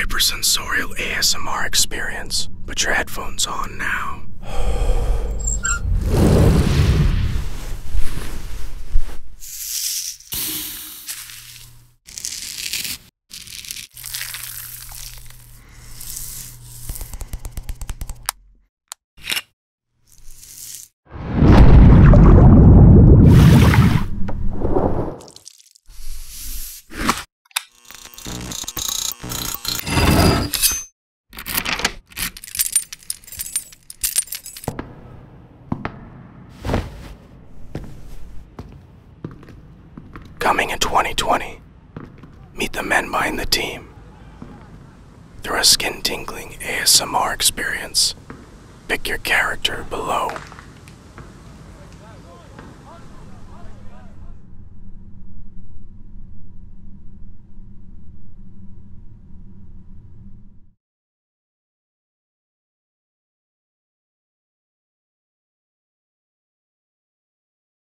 hypersensorial ASMR experience. Put your headphones on now. Coming in 2020, meet the men behind the team. Through a skin-tingling ASMR experience, pick your character below.